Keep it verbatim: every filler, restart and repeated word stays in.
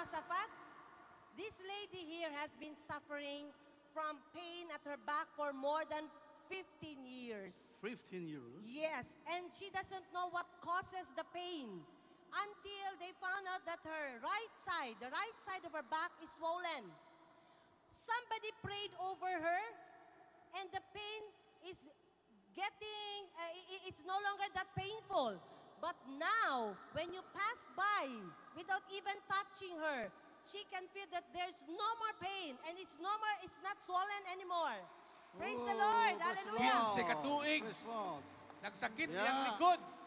Yosafat, this lady here has been suffering from pain at her back for more than fifteen years. fifteen years? Yes, and she doesn't know what causes the pain until they found out that her right side, the right side of her back is swollen. Somebody prayed over her, and the pain is getting, uh, it's no longer that painful. But now, when you pass by without even touching her, she can feel that there's no more pain, and it's no more, it's not swollen anymore. Praise Oh, the Lord! praise Hallelujah! Lord. Katuig. Praise Lord. Nagsakit Yeah. niyang likod.